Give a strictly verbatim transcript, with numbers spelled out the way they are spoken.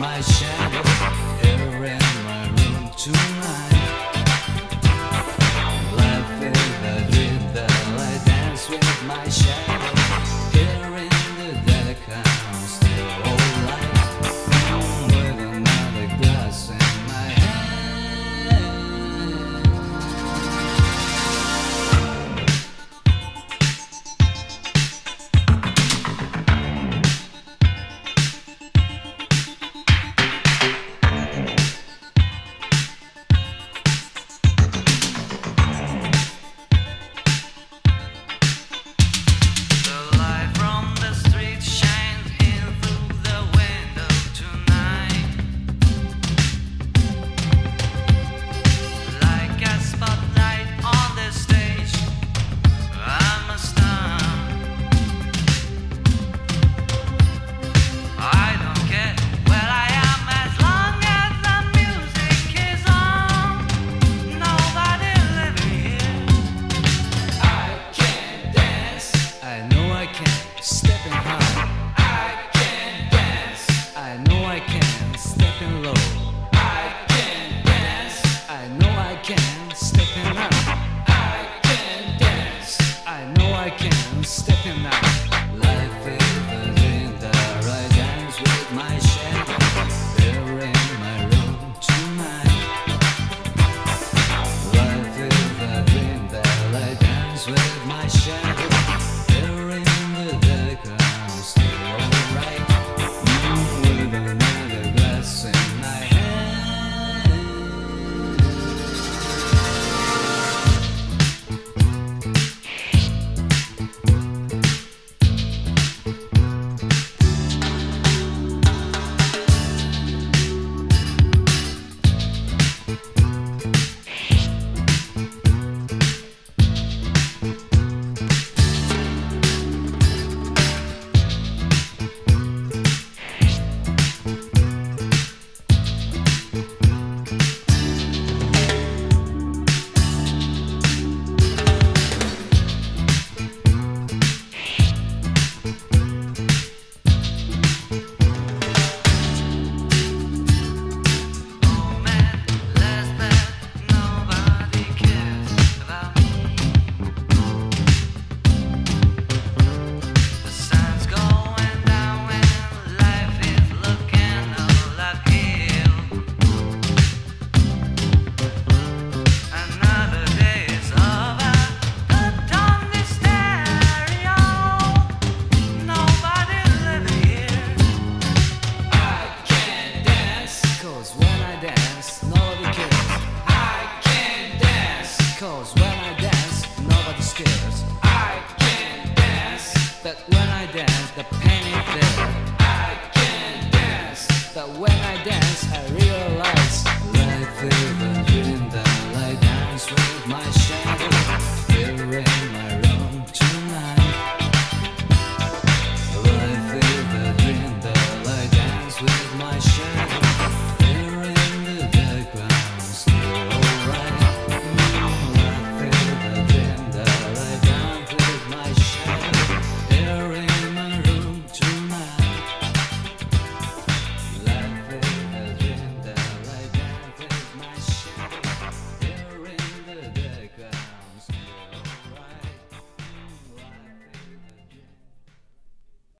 my shadow here in my room tonight. Life is the dream that I dance with my shadow here in the dark. I'm still alright with another glass in my hand. Stepping high, I can dance. I know I can. Stepping low, I can dance. I know I can. Stepping up, I can dance. I know I can. Stepping out. Life is a dream that I dance with my shadow here in my room tonight. Life is a dream that I dance with my shadow. Cause when I dance, nobody scares. I can dance. But when I dance, the pain is there. I can dance. But when I dance, I realize